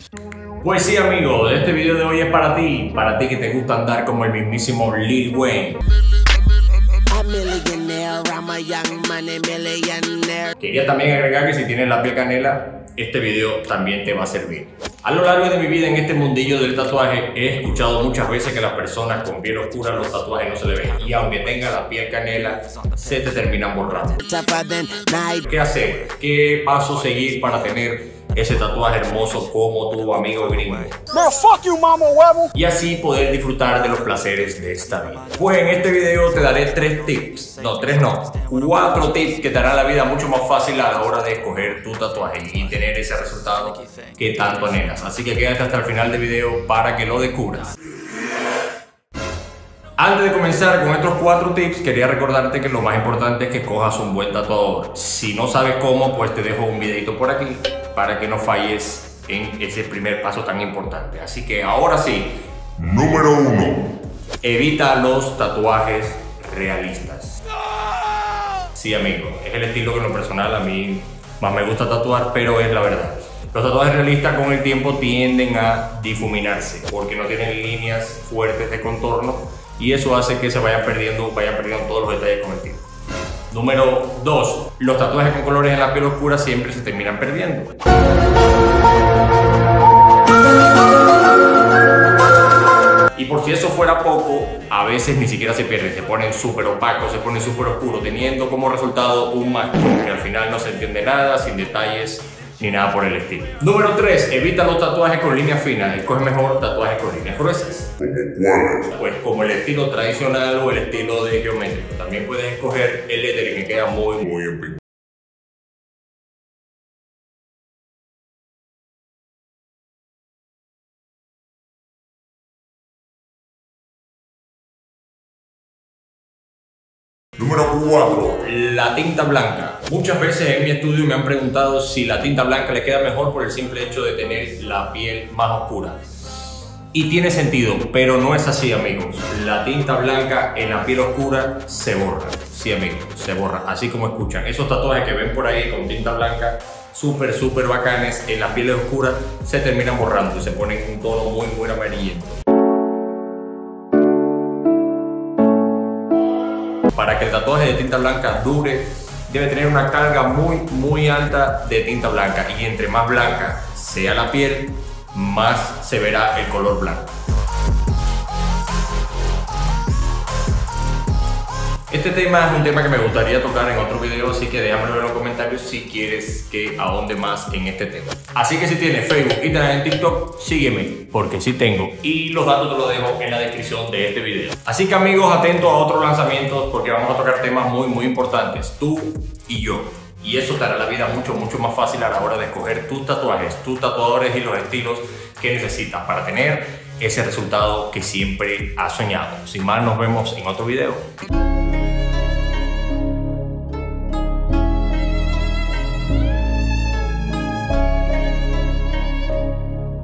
Pues sí, amigo, este video de hoy es para ti que te gusta andar como el mismísimo Lil Wayne. Quería también agregar que si tienes la piel canela, este video también te va a servir. A lo largo de mi vida en este mundillo del tatuaje he escuchado muchas veces que las personas con piel oscura los tatuajes no se le ven, y aunque tenga la piel canela se te terminan borrando. ¿Qué hacer? ¿Qué paso seguir para tener ese tatuaje hermoso como tu amigo gringo? Man, fuck you, mama huevo. Y así poder disfrutar de los placeres de esta vida. Pues en este video te daré 4 tips que te harán la vida mucho más fácil a la hora de escoger tu tatuaje y tener ese resultado que tanto anhelas. Así que quédate hasta el final del video para que lo descubras. Antes de comenzar con estos 4 tips, quería recordarte que lo más importante es que cojas un buen tatuador. Si no sabes cómo, pues te dejo un videito por aquí para que no falles en ese primer paso tan importante. Así que ahora sí. Número 1. Evita los tatuajes realistas. Sí, amigo, es el estilo que en lo personal a mí más me gusta tatuar, pero es la verdad. Los tatuajes realistas con el tiempo tienden a difuminarse porque no tienen líneas fuertes de contorno, y eso hace que se vayan perdiendo todos los detalles con el tiempo. Número 2. Los tatuajes con colores en la piel oscura siempre se terminan perdiendo. Y por si eso fuera poco, a veces ni siquiera se pierden, se ponen súper opacos, se ponen súper oscuros, teniendo como resultado un mascón que al final no se entiende nada, sin detalles ni nada por el estilo. Número 3. Evita los tatuajes con líneas finas, escoge mejor tatuajes con líneas gruesas. ¿Cómo cuáles? Pues como el estilo tradicional o el estilo de geométrico. También puedes escoger el lettering, que queda muy épico. Número 4. La tinta blanca. Muchas veces en mi estudio me han preguntado si la tinta blanca le queda mejor por el simple hecho de tener la piel más oscura. Y tiene sentido, pero no es así, amigos. La tinta blanca en la piel oscura se borra. Sí, amigos, se borra. Así como escuchan. Esos tatuajes que ven por ahí con tinta blanca, súper bacanes, en la piel oscura se terminan borrando y se ponen un tono muy amarillento. Para que el tatuaje de tinta blanca dure, debe tener una carga muy alta de tinta blanca, y entre más blanca sea la piel, más se verá el color blanco. Este tema es un tema que me gustaría tocar en otro video, así que déjamelo en los comentarios si quieres que ahonde más en este tema. Así que si tienes Facebook y también en TikTok, sígueme, porque sí tengo, y los datos te los dejo en la descripción de este video. Así que, amigos, atentos a otros lanzamientos, porque vamos a tocar temas muy importantes, tú y yo. Y eso te hará la vida mucho más fácil a la hora de escoger tus tatuajes, tus tatuadores y los estilos que necesitas para tener ese resultado que siempre has soñado. Sin más, nos vemos en otro video.